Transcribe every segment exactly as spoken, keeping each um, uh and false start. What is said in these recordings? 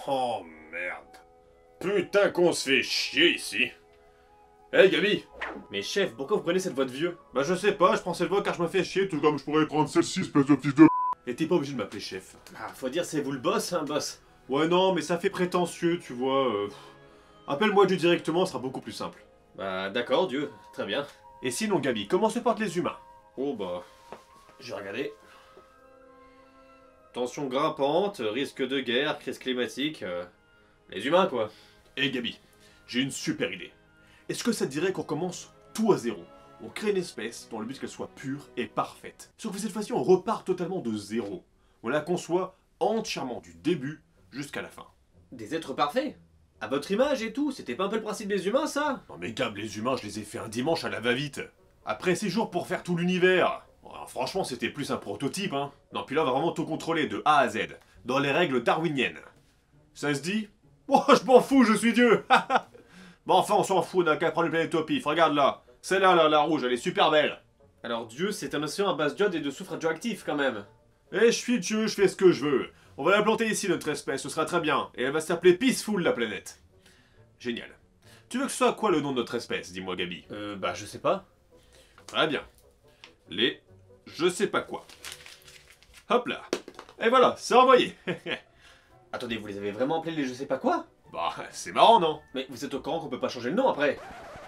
Oh merde. Putain qu'on se fait chier ici. Hey Gabi. Mais chef, pourquoi vous prenez cette voix de vieux? Bah je sais pas, je prends cette voix car je me fais chier tout comme je pourrais prendre celle-ci, espèce de fils de... Et t'es pas obligé de m'appeler chef. Ah, faut dire c'est vous le boss, hein, boss. Ouais non, mais ça fait prétentieux, tu vois. Euh... Appelle-moi Dieu directement, ce sera beaucoup plus simple. Bah d'accord, Dieu, très bien. Et sinon Gabi, comment se portent les humains? Oh bah... Je vais regarder. Tension grimpante, risque de guerre, crise climatique... euh, Les humains quoi. Hey Gabi, j'ai une super idée. Est-ce que ça te dirait qu'on commence tout à zéro? On crée une espèce dont le but qu'elle soit pure et parfaite. Sauf que cette fois-ci on repart totalement de zéro. On la conçoit entièrement du début jusqu'à la fin. Des êtres parfaits? À votre image et tout, c'était pas un peu le principe des humains ça? Non mais Gab, les humains je les ai fait un dimanche à la va-vite. Après six jours pour faire tout l'univers. Alors, franchement c'était plus un prototype hein. Non puis là on va vraiment tout contrôler de A à Z. Dans les règles darwiniennes. Ça se dit? Oh je m'en fous, je suis Dieu. Bon enfin on s'en fout, on n'a qu'à prendre une planète au pif, regarde là. Celle-là, là, la rouge, elle est super belle. Alors Dieu, c'est un océan à base d'iode et de soufre radioactif quand même. Eh, je suis Dieu, je fais ce que je veux. On va la planter ici, notre espèce, ce sera très bien. Et elle va s'appeler Peaceful, la planète. Génial. Tu veux que ce soit quoi le nom de notre espèce, dis-moi Gabi? Euh, bah je sais pas. Très bien. Les... je sais pas quoi. Hop là. Et voilà, c'est envoyé. Attendez, vous les avez vraiment appelés les je sais pas quoi? Bah, c'est marrant, non? Mais vous êtes au courant qu'on peut pas changer le nom après?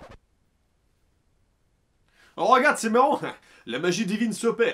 Oh, regarde, c'est marrant. La magie divine s'opère.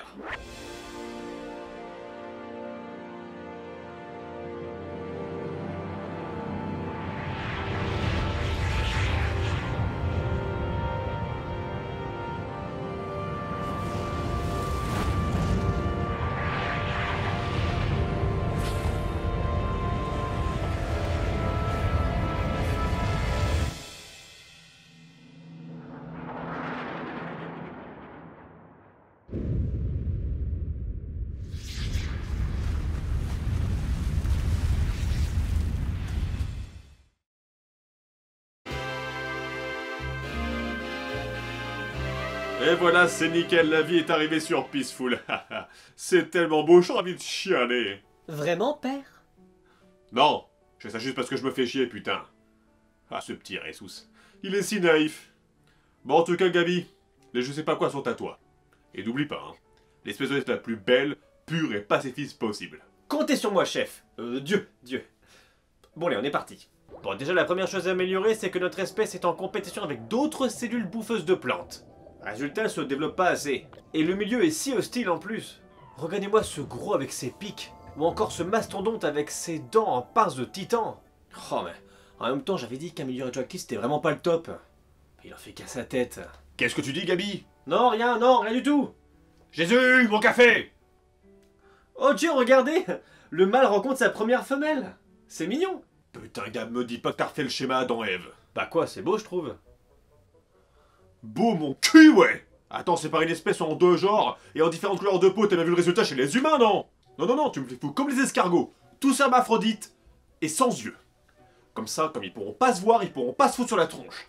Et voilà, c'est nickel, la vie est arrivée sur Peaceful. C'est tellement beau, j'ai envie de chialer. Vraiment, père? Non, je fais ça juste parce que je me fais chier, putain. Ah, ce petit Ressus. Il est si naïf. Bon, en tout cas, Gabi, les je sais pas quoi sont à toi. Et n'oublie pas, hein, l'espèce de la plus belle, pure et pacifiste possible. Comptez sur moi, chef. Euh, Dieu, Dieu. Bon allez, on est parti. Bon, déjà la première chose à améliorer, c'est que notre espèce est en compétition avec d'autres cellules bouffeuses de plantes. Résultat, elle se développe pas assez. Et le milieu est si hostile en plus. Regardez-moi ce gros avec ses pics. Ou encore ce mastodonte avec ses dents en pince de titan. Oh mais, en même temps, j'avais dit qu'un milieu radioactif c'était vraiment pas le top. Il en fait qu'à sa tête. Qu'est-ce que tu dis, Gabi? Non, rien, non, rien du tout. Jésus, mon café! Oh Dieu, regardez! Le mâle rencontre sa première femelle. C'est mignon. Putain, Gab, me dis pas que t'as refait le schéma Adam et Ève. Bah quoi, c'est beau je trouve. Beau mon cul, ouais! Attends, c'est pas une espèce en deux genres et en différentes couleurs de peau, t'as bien vu le résultat chez les humains, non? Non, non, non, tu me fais fou comme les escargots, tous hermaphrodites et sans yeux. Comme ça, comme ils pourront pas se voir, ils pourront pas se foutre sur la tronche.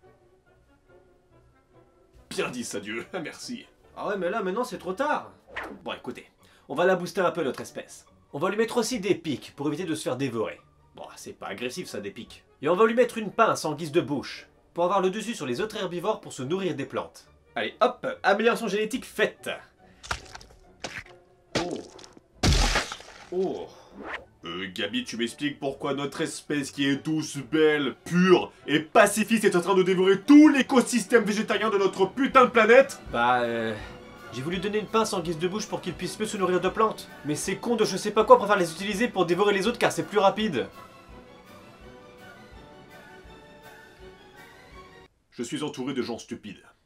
Bien dit ça, Dieu, merci. Ah ouais, mais là maintenant c'est trop tard. Bon écoutez, on va la booster un peu notre espèce. On va lui mettre aussi des pics pour éviter de se faire dévorer. Bon, c'est pas agressif ça des pics. Et on va lui mettre une pince en guise de bouche pour avoir le dessus sur les autres herbivores pour se nourrir des plantes. Allez, hop, amélioration génétique faite. Oh. Oh. Euh, Gabi, tu m'expliques pourquoi notre espèce qui est douce, belle, pure et pacifiste est en train de dévorer tout l'écosystème végétarien de notre putain de planète? Bah, euh... j'ai voulu donner une pince en guise de bouche pour qu'il puisse mieux se nourrir de plantes. Mais ces cons de je sais pas quoi préfèrent les utiliser pour dévorer les autres car c'est plus rapide. Je suis entouré de gens stupides.